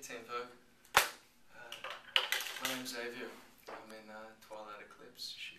Team Vogue. My name's Xavier. I'm in Twilight Eclipse.